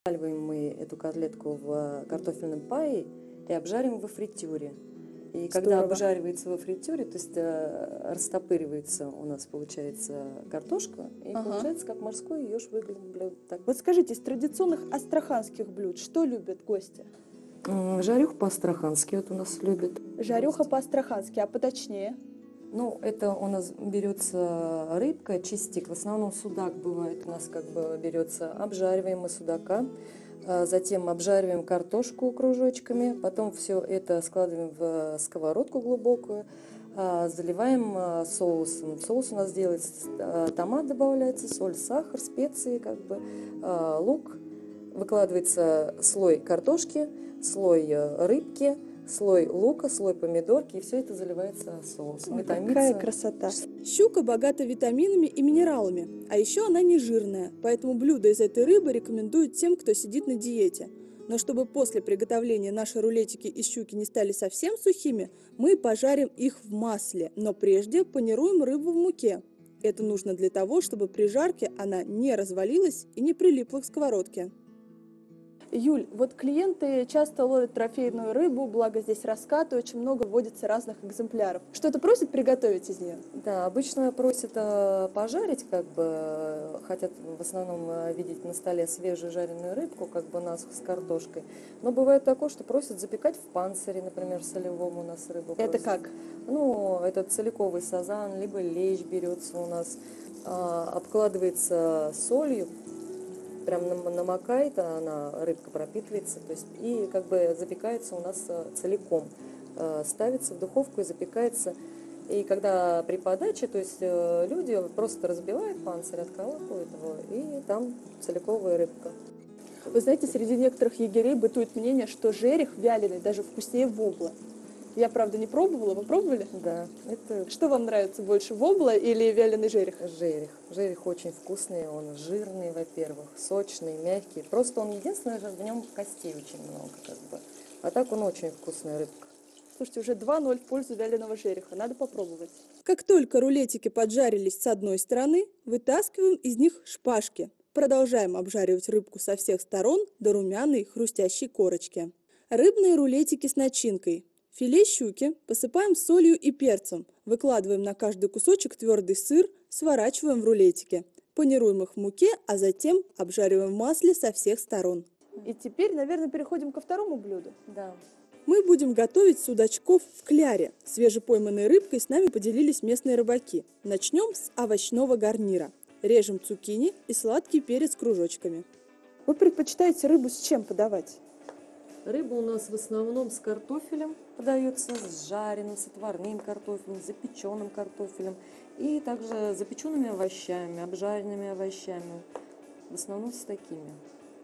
Обжариваем мы эту котлетку в картофельном пае и обжарим во фритюре. И когда Здорово. обжаривается во фритюре, то есть растопыривается у нас, получается, картошка, и получается, как морской еж выглядит блюдо. Так. Вот скажите, из традиционных астраханских блюд что любят гости? Жарюху по-астрахански вот у нас любят. Жарюха по-астрахански, а поточнее? Ну, это у нас берется рыбка, чистик, в основном судак бывает у нас как бы берется, обжариваем мы судака, затем обжариваем картошку кружочками, потом все это складываем в сковородку глубокую, заливаем соусом. Соус у нас делается, томат добавляется, соль, сахар, специи, как бы, лук, выкладывается слой картошки, слой рыбки, слой лука, слой помидорки, и все это заливается соусом. Ой, какая красота! Щука богата витаминами и минералами, а еще она не жирная, поэтому блюда из этой рыбы рекомендуют тем, кто сидит на диете. Но чтобы после приготовления наши рулетики из щуки не стали совсем сухими, мы пожарим их в масле, но прежде панируем рыбу в муке. Это нужно для того, чтобы при жарке она не развалилась и не прилипла к сковородке. Юль, вот клиенты часто ловят трофейную рыбу, благо здесь раскаты, очень много вводится разных экземпляров. Что-то просят приготовить из нее? Да, обычно просят пожарить, как бы, хотят в основном видеть на столе свежую жареную рыбку, как бы насухо с картошкой. Но бывает такое, что просят запекать в панцире, например, солевом у нас рыбу. Это просят. как? Ну, это целиковый сазан, либо лещ берется у нас, обкладывается солью, прям намокает, она, рыбка пропитывается, то есть, и как бы запекается у нас целиком. Ставится в духовку и запекается. И когда при подаче, то есть люди просто разбивают панцирь, откалывают его, и там целиковая рыбка. Вы знаете, среди некоторых егерей бытует мнение, что жерех вяленый даже вкуснее вобла. Я, правда, не пробовала. Вы пробовали? Да. Это Что вам нравится больше, вобла или вяленый жерех? жерех. Жерех очень вкусный, он жирный, во-первых, сочный, мягкий. Просто он единственное, что в нем костей очень много, как бы. А так он очень вкусная рыбка. Слушайте, уже 2-0 в пользу вяленого жереха. Надо попробовать. Как только рулетики поджарились с одной стороны, вытаскиваем из них шпажки. Продолжаем обжаривать рыбку со всех сторон до румяной хрустящей корочки. Рыбные рулетики с начинкой. Филе щуки посыпаем солью и перцем. Выкладываем на каждый кусочек твердый сыр, сворачиваем в рулетики. Панируем их в муке, а затем обжариваем в масле со всех сторон. И теперь, наверное, переходим ко второму блюду. Да. Мы будем готовить судачков в кляре. Свежепойманной рыбкой с нами поделились местные рыбаки. Начнем с овощного гарнира. Режем цукини и сладкий перец кружочками. Вы предпочитаете рыбу с чем подавать? Рыба у нас в основном с картофелем подается, с жареным, с отварным картофелем, с запеченным картофелем и также запеченными овощами, обжаренными овощами. В основном с такими.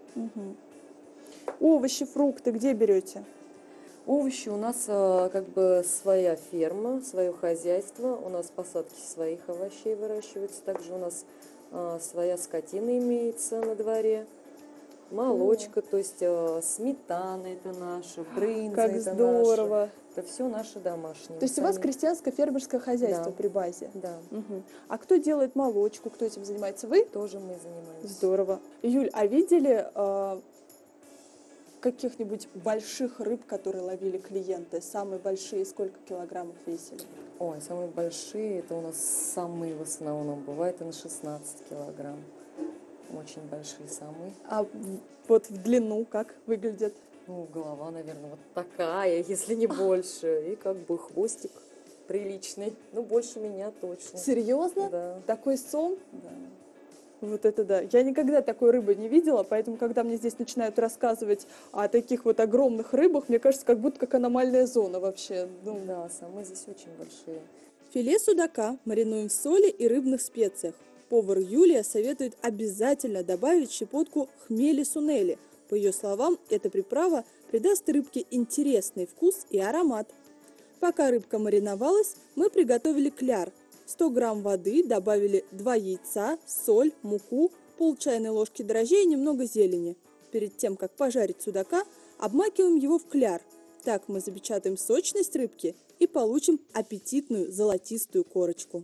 Овощи, фрукты где берете? Овощи у нас как бы своя ферма, свое хозяйство. У нас посадки своих овощей выращиваются. Также у нас своя скотина имеется на дворе. Молочка, то есть сметана это наша, брынза Как это здорово! наша. Это все наше домашнее. То есть у вас крестьянское фермерское хозяйство Да. при базе? Да, А кто делает молочку, кто этим занимается? Вы? тоже мы занимаемся. Здорово. Юль, а видели каких-нибудь больших рыб, которые ловили клиенты? Самые большие сколько килограммов весили? Ой, самые большие, это у нас самые в основном. Бывает и на 16 килограмм. Очень большие самые. А вот в длину как выглядят? Ну, голова, наверное, вот такая, если не больше. И как бы хвостик приличный. Ну, больше меня точно. Серьезно? Да, Такой сон? да. Вот это да. Я никогда такой рыбы не видела, поэтому, когда мне здесь начинают рассказывать о таких вот огромных рыбах, мне кажется, как будто как аномальная зона вообще. Ну, Да, самые здесь очень большие. Филе судака маринуем в соли и рыбных специях. Повар Юлия советует обязательно добавить щепотку хмели-сунели. По ее словам, эта приправа придаст рыбке интересный вкус и аромат. Пока рыбка мариновалась, мы приготовили кляр. 100 грамм воды, добавили 2 яйца, соль, муку, пол чайной ложки дрожжей и немного зелени. Перед тем, как пожарить судака, обмакиваем его в кляр. Так мы запечатаем сочность рыбки и получим аппетитную золотистую корочку.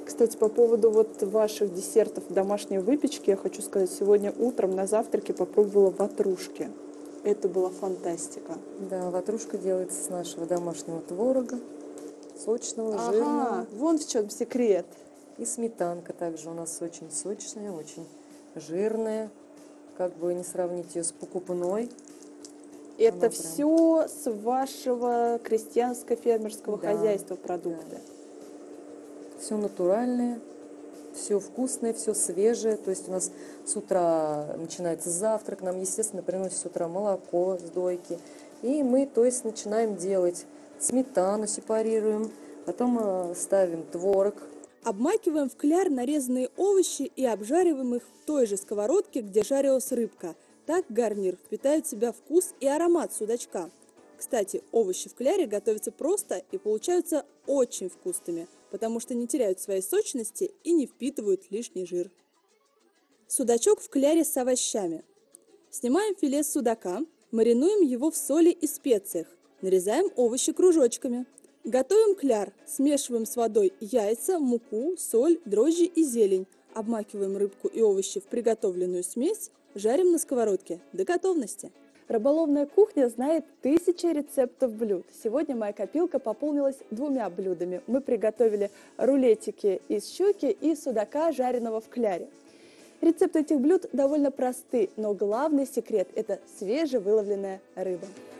Кстати, по поводу вот ваших десертов домашней выпечки, я хочу сказать, сегодня утром на завтраке попробовала ватрушки. Это была фантастика. Да, ватрушка делается с нашего домашнего творога, сочного, Ага, жирного. вон в чем секрет. И сметанка также у нас очень сочная, очень жирная. Как бы не сравнить ее с покупной. Это Она прям- все с вашего крестьянско-фермерского Да, хозяйства продукты. да. Все натуральное, все вкусное, все свежее. То есть у нас с утра начинается завтрак, нам, естественно, приносят с утра молоко с дойки. И мы, то есть, начинаем делать сметану, сепарируем, потом ставим творог. Обмакиваем в кляр нарезанные овощи и обжариваем их в той же сковородке, где жарилась рыбка. Так гарнир впитает в себя вкус и аромат судачка. Кстати, овощи в кляре готовятся просто и получаются очень вкусными, потому что не теряют своей сочности и не впитывают лишний жир. Судачок в кляре с овощами. Снимаем филе с судака, маринуем его в соли и специях, нарезаем овощи кружочками. Готовим кляр, смешиваем с водой яйца, муку, соль, дрожжи и зелень. Обмакиваем рыбку и овощи в приготовленную смесь, жарим на сковородке до готовности. Рыболовная кухня знает тысячи рецептов блюд. Сегодня моя копилка пополнилась 2 блюдами. Мы приготовили рулетики из щуки и судака, жареного в кляре. Рецепты этих блюд довольно просты, но главный секрет – это свежевыловленная рыба.